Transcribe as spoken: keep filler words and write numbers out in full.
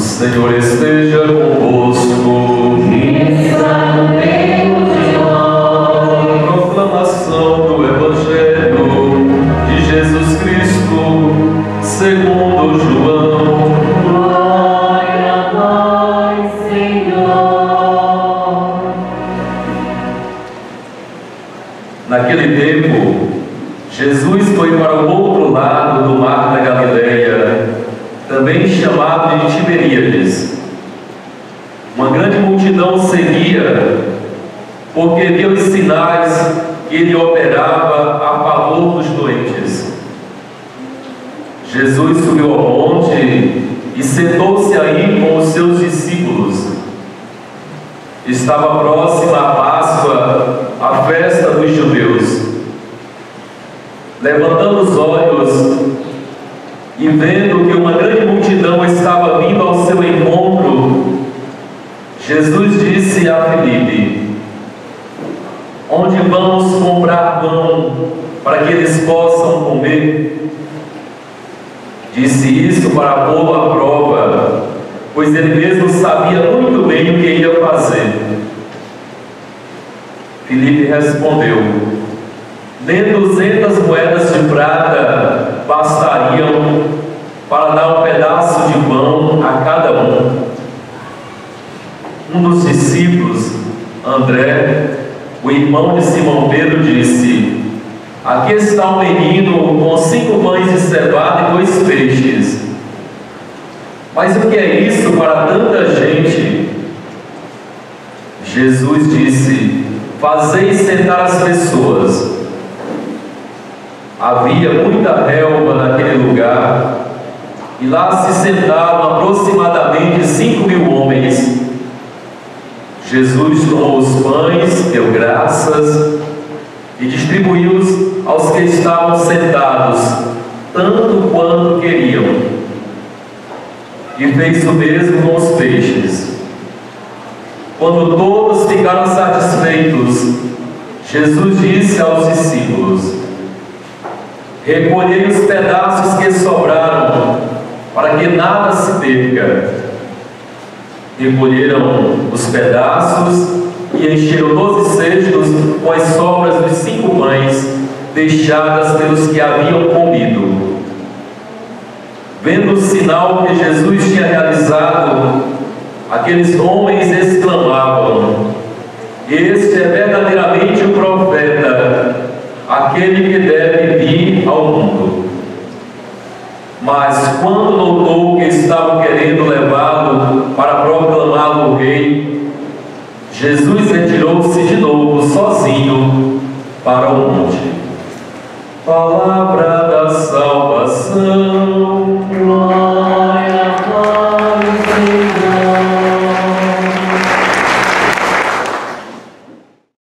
Senhor esteja convosco. Está no meio de nós. Proclamação do Evangelho de Jesus Cristo, segundo João. Glória a vós, Senhor. Naquele tempo, Jesus foi para o outro lado do mar da Galileia, também chamado de Tiberíades. Uma grande multidão seguia, porque via os sinais que ele operava a favor dos doentes. Jesus subiu ao monte e sentou-se aí com os seus discípulos. Estava próxima a Páscoa, a festa dos judeus. Levantando os olhos e vendo que uma grande multidão estava vindo ao seu encontro, Jesus disse a Filipe: onde vamos comprar pão para que eles possam comer? Disse isso para pô-lo à prova, pois ele mesmo sabia muito bem o que ia fazer. Filipe respondeu: nem duzentas moedas de prata bastariam para dar um pedaço de pão a cada um. Um dos discípulos, André, o irmão de Simão Pedro, disse: aqui está um menino com cinco pães de cevada e dois peixes. Mas o que é isso para tanta gente? Jesus disse: fazei sentar as pessoas. Havia muita relva naquele lugar, e lá se sentavam aproximadamente cinco mil homens. Jesus tomou os pães, deu graças e distribuiu-os aos que estavam sentados, tanto quanto queriam. E fez o mesmo com os peixes. Quando todos ficaram satisfeitos, Jesus disse aos discípulos: recolhei os pedaços que sobraram, para que nada se perca. Recolheram os pedaços e encheram doze cestos com as sobras dos cinco pães deixadas pelos que haviam comido. Vendo o sinal que Jesus tinha realizado, aqueles homens exclamavam: este é verdadeiramente o profeta, aquele que deve vir ao mundo. Mas quando notou que estavam querendo levá-lo para proclamá-lo rei, Jesus retirou-se de novo sozinho para o monte. Palavra da salvação. Glória